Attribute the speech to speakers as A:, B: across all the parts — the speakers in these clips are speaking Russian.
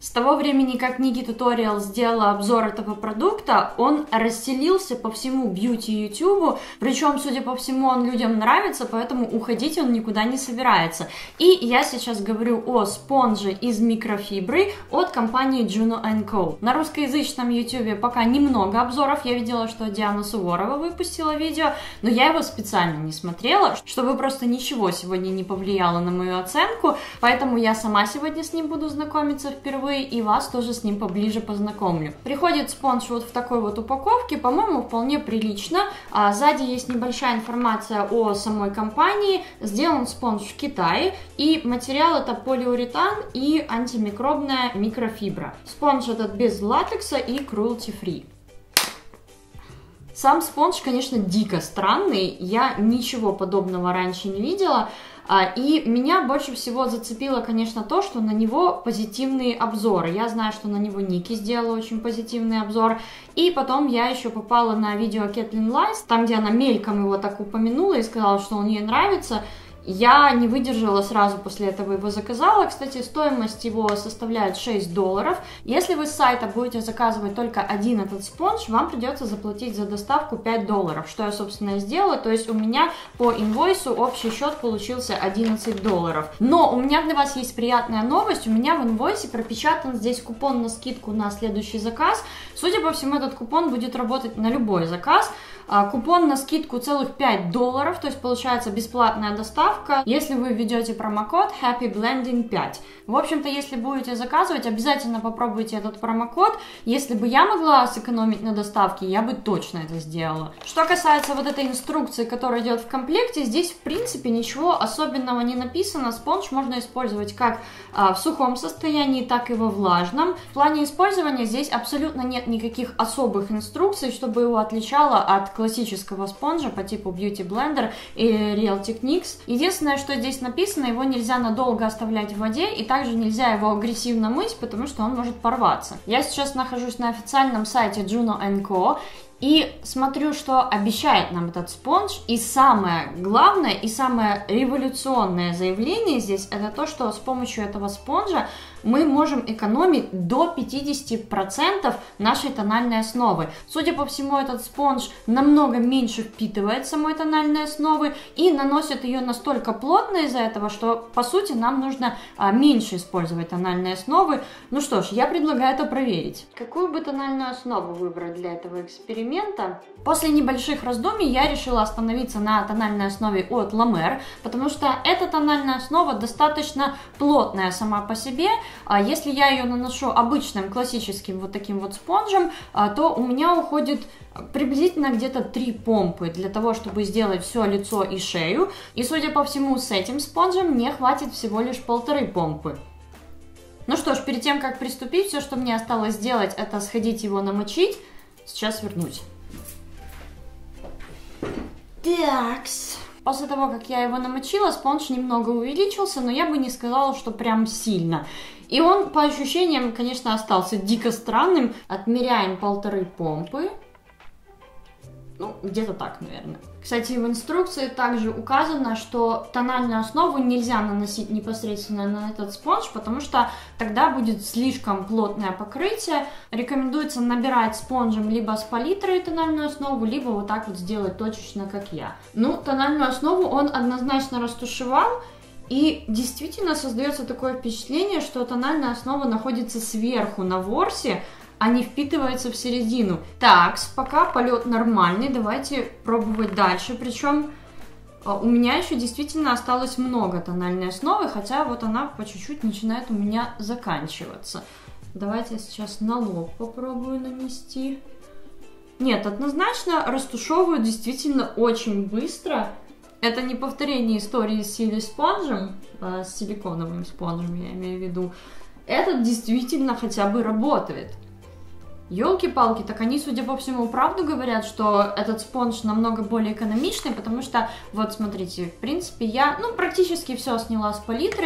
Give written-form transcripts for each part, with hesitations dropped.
A: С того времени, как Niki Tutorial сделала обзор этого продукта, он расселился по всему бьюти ютубу, причем, судя по всему, он людям нравится, поэтому уходить он никуда не собирается. И я сейчас говорю о спонже из микрофибры от компании Juno & Co. На русскоязычном ютубе пока немного обзоров, я видела, что Диана Суворова выпустила видео, но я его специально не смотрела, чтобы просто ничего сегодня не повлияло на мою оценку, поэтому я сама сегодня с ним буду знакомиться впервые, и вас тоже с ним поближе познакомлю. Приходит спонж вот в такой вот упаковке, по-моему, вполне прилично. Сзади есть небольшая информация о самой компании. Сделан спонж в Китае, и материал это полиуретан и антимикробная микрофибра. Спонж этот без латекса и cruelty-free. Сам спонж, конечно, дико странный, я ничего подобного раньше не видела. И меня больше всего зацепило, конечно, то, что на него позитивные обзоры. Я знаю, что на него Ники сделала очень позитивный обзор. И потом я еще попала на видео Кэтлин Лайс, там, где она мельком его так упомянула и сказала, что он ей нравится. Я не выдержала, сразу после этого его заказала. Кстати, стоимость его составляет $6. Если вы с сайта будете заказывать только один этот спонж, вам придется заплатить за доставку $5, что я, собственно, и сделала. То есть у меня по инвойсу общий счет получился $11. Но у меня для вас есть приятная новость. У меня в инвойсе пропечатан здесь купон на скидку на следующий заказ. Судя по всему, этот купон будет работать на любой заказ. Купон на скидку целых $5, то есть получается бесплатная доставка, если вы введете промокод HAPPYBLENDING5. В общем-то, если будете заказывать, обязательно попробуйте этот промокод. Если бы я могла сэкономить на доставке, я бы точно это сделала. Что касается вот этой инструкции, которая идет в комплекте, здесь в принципе ничего особенного не написано. Спонж можно использовать как в сухом состоянии, так и во влажном. В плане использования здесь абсолютно нет никаких особых инструкций, чтобы его отличало от классического спонжа по типу Beauty Blender или Real Techniques. Единственное, что здесь написано, его нельзя надолго оставлять в воде, и также нельзя его агрессивно мыть, потому что он может порваться. Я сейчас нахожусь на официальном сайте Juno & Co. И смотрю, что обещает нам этот спонж. И самое главное, и самое революционное заявление здесь, это то, что с помощью этого спонжа мы можем экономить до 50% нашей тональной основы. Судя по всему, этот спонж намного меньше впитывает самой тональной основы и наносит ее настолько плотно из-за этого, что, по сути, нам нужно меньше использовать тональной основы. Ну что ж, я предлагаю это проверить. Какую бы тональную основу выбрать для этого эксперимента? После небольших раздумий я решила остановиться на тональной основе от La Mer, потому что эта тональная основа достаточно плотная сама по себе. Если я ее наношу обычным классическим вот таким вот спонжем, то у меня уходит приблизительно где-то 3 помпы для того, чтобы сделать все лицо и шею. И, судя по всему, с этим спонжем мне хватит всего лишь 1,5 помпы. Ну что ж, перед тем, как приступить, все, что мне осталось сделать, это сходить его намочить. Сейчас вернусь. Такс. После того, как я его намочила, спонж немного увеличился, но я бы не сказала, что прям сильно. И он, по ощущениям, конечно, остался дико странным. Отмеряем 1,5 помпы. Ну, где-то так, наверное. Кстати, в инструкции также указано, что тональную основу нельзя наносить непосредственно на этот спонж, потому что тогда будет слишком плотное покрытие. Рекомендуется набирать спонжем либо с палитрой тональную основу, либо вот так вот сделать точечно, как я. Ну, тональную основу он однозначно растушевал. И действительно создается такое впечатление, что тональная основа находится сверху на ворсе, а не впитывается в середину. Так, пока полет нормальный, давайте пробовать дальше. Причем у меня еще действительно осталось много тональной основы, хотя вот она по чуть-чуть начинает у меня заканчиваться. Давайте я сейчас на лоб попробую нанести. Нет, однозначно растушевываю действительно очень быстро. Это не повторение истории с силиконовым спонжем, с силиконовым спонжем, я имею в виду. Этот действительно хотя бы работает. Ёлки-палки, так они, судя по всему, правду говорят, что этот спонж намного более экономичный, потому что, вот смотрите, в принципе, я, практически все сняла с палитры,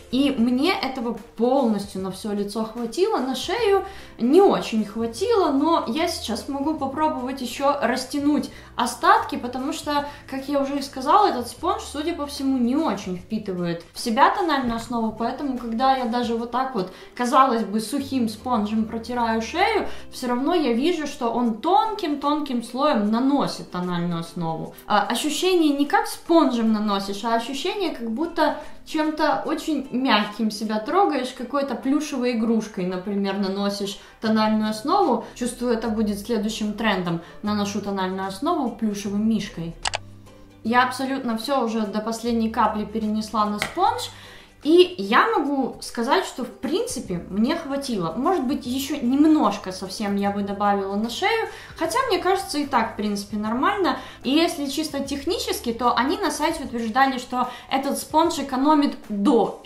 A: И мне этого полностью на все лицо хватило, на шею не очень хватило, но я сейчас могу попробовать еще растянуть остатки, потому что, как я уже и сказала, этот спонж, судя по всему, не очень впитывает в себя тональную основу, поэтому, когда я даже вот так вот, казалось бы, сухим спонжем протираю шею, все равно я вижу, что он тонким-тонким слоем наносит тональную основу. Ощущение не как спонжем наносишь, а ощущение, как будто чем-то очень мягким себя трогаешь, какой-то плюшевой игрушкой, например, наносишь тональную основу. Чувствую, это будет следующим трендом. Наношу тональную основу плюшевым мишкой. Я абсолютно все уже до последней капли перенесла на спонж. И я могу сказать, что в принципе мне хватило. Может быть, еще немножко совсем я бы добавила на шею, хотя мне кажется и так в принципе нормально. И если чисто технически, то они на сайте утверждали, что этот спонж экономит до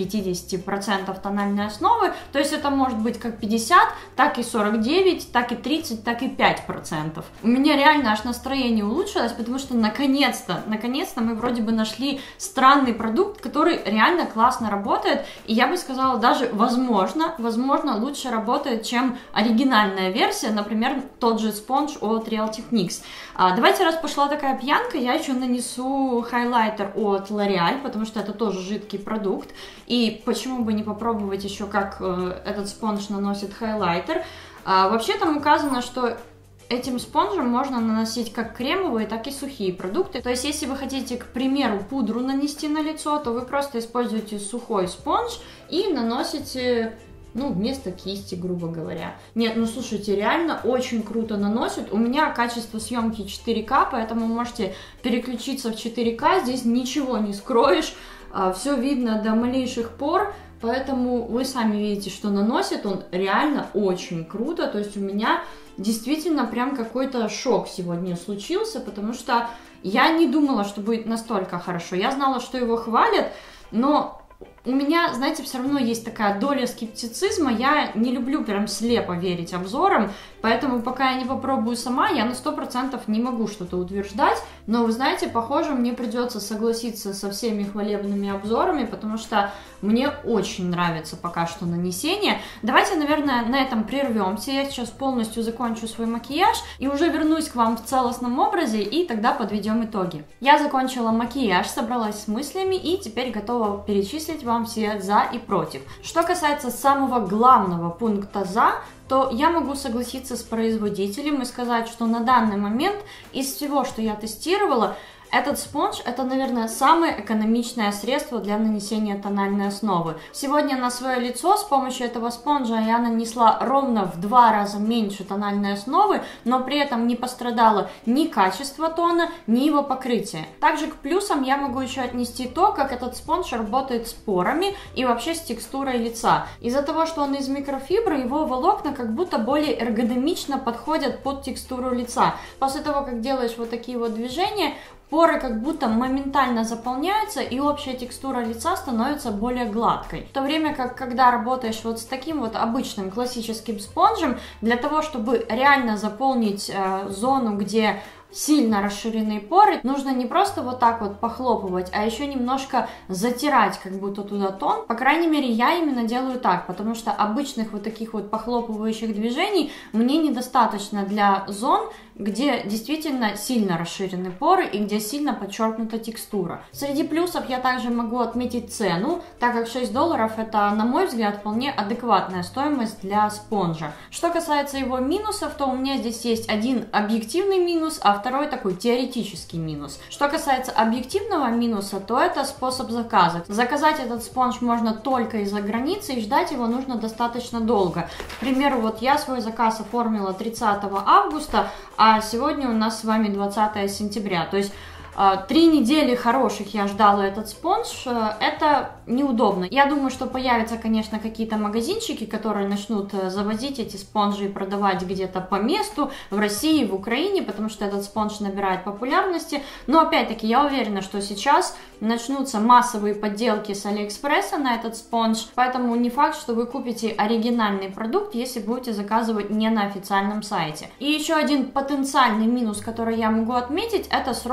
A: 50% тональной основы, то есть это может быть как 50, так и 49, так и 30, так и 5%. У меня реально аж настроение улучшилось, потому что наконец-то мы вроде бы нашли странный продукт, который реально классно работает, и я бы сказала, даже возможно, лучше работает, чем оригинальная версия, например, тот же спонж от Real Techniques. Давайте, раз пошла такая пьянка, я еще нанесу хайлайтер от L'Oreal, потому что это тоже жидкий продукт, и почему бы не попробовать еще, как этот спонж наносит хайлайтер. Вообще там указано, что этим спонжем можно наносить как кремовые, так и сухие продукты. То есть, если вы хотите, к примеру, пудру нанести на лицо, то вы просто используете сухой спонж и наносите, вместо кисти, грубо говоря. Нет, слушайте, реально очень круто наносит. У меня качество съемки 4К, поэтому можете переключиться в 4К. Здесь ничего не скроешь, все видно до малейших пор. Поэтому вы сами видите, что наносит он реально очень круто. То есть у меня действительно прям какой-то шок сегодня случился, потому что я не думала, что будет настолько хорошо. Я знала, что его хвалят, но у меня, знаете, все равно есть такая доля скептицизма. Я не люблю прям слепо верить обзорам, поэтому пока я не попробую сама, я на 100% не могу что-то утверждать. Но вы знаете, похоже, мне придется согласиться со всеми хвалебными обзорами, потому что мне очень нравится пока что нанесение. Давайте, наверное, на этом прервемся. Я сейчас полностью закончу свой макияж и уже вернусь к вам в целостном образе, и тогда подведем итоги. Я закончила макияж, собралась с мыслями и теперь готова перечислить вам все за и против. Что касается самого главного пункта за, то я могу согласиться с производителем и сказать, что на данный момент из всего, что я тестировала, этот спонж — это, наверное, самое экономичное средство для нанесения тональной основы. Сегодня на свое лицо с помощью этого спонжа я нанесла ровно в 2 раза меньше тональной основы, но при этом не пострадало ни качество тона, ни его покрытие. Также к плюсам я могу еще отнести то, как этот спонж работает с порами и вообще с текстурой лица. Из-за того, что он из микрофибры, его волокна как будто более эргономично подходят под текстуру лица. После того, как делаешь вот такие вот движения, поры как будто моментально заполняются, и общая текстура лица становится более гладкой. В то время как, когда работаешь вот с таким вот обычным классическим спонжем, для того, чтобы реально заполнить зону, где сильно расширенные поры, нужно не просто вот так вот похлопывать, а еще немножко затирать как будто туда тон. По крайней мере, я именно делаю так, потому что обычных вот таких вот похлопывающих движений мне недостаточно для зон, где действительно сильно расширены поры и где сильно подчеркнута текстура. Среди плюсов я также могу отметить цену, так как $6 это, на мой взгляд, вполне адекватная стоимость для спонжа. Что касается его минусов, то у меня здесь есть один объективный минус, а второй такой теоретический минус. Что касается объективного минуса, то это способ заказа. Заказать этот спонж можно только из-за границы, и ждать его нужно достаточно долго. К примеру, вот я свой заказ оформила 30 августа, а сегодня у нас с вами 20 сентября. То есть 3 недели хороших я ждала этот спонж, это неудобно. Я думаю, что появятся, конечно, какие-то магазинчики, которые начнут завозить эти спонжи и продавать где-то по месту, в России, в Украине, потому что этот спонж набирает популярности. Но опять-таки я уверена, что сейчас начнутся массовые подделки с Алиэкспресса на этот спонж, поэтому не факт, что вы купите оригинальный продукт, если будете заказывать не на официальном сайте. И еще один потенциальный минус, который я могу отметить, это срок его службы.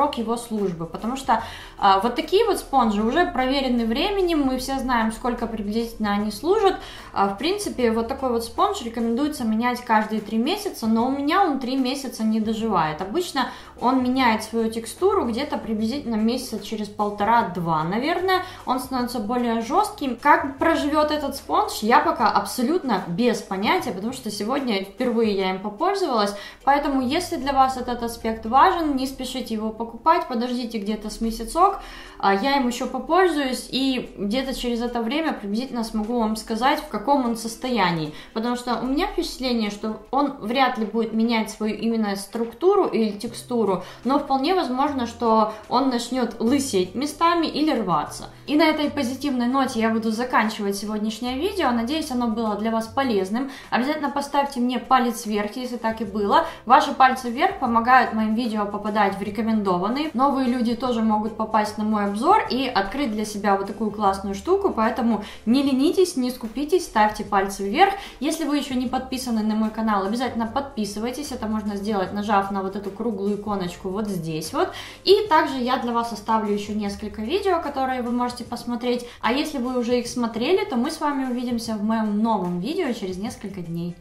A: службы, потому что вот такие вот спонжи уже проверены временем, мы все знаем, сколько приблизительно они служат. В принципе, вот такой вот спонж рекомендуется менять каждые 3 месяца, но у меня он 3 месяца не доживает. Обычно он меняет свою текстуру где-то приблизительно месяца через 1,5-2, наверное, он становится более жестким. Как проживет этот спонж, я пока абсолютно без понятия, потому что сегодня впервые я им попользовалась, поэтому если для вас этот аспект важен, не спешите его покупать, подождите где-то с месяцок, я им еще попользуюсь и где-то через это время приблизительно смогу вам сказать, в каком он состоянии, потому что у меня впечатление, что он вряд ли будет менять свою именно структуру или текстуру, но вполне возможно, что он начнет лысеть местами или рваться. И на этой позитивной ноте я буду заканчивать сегодняшнее видео, надеюсь, оно было для вас полезным. Обязательно поставьте мне палец вверх, если так и было. Ваши пальцы вверх помогают моим видео попадать в рекомендованные. Новые люди тоже могут попасть на мой обзор и открыть для себя вот такую классную штуку, поэтому не ленитесь, не скупитесь, ставьте пальцы вверх. Если вы еще не подписаны на мой канал, обязательно подписывайтесь, это можно сделать, нажав на вот эту круглую иконочку вот здесь вот. И также я для вас оставлю еще несколько видео, которые вы можете посмотреть, а если вы уже их смотрели, то мы с вами увидимся в моем новом видео через несколько дней.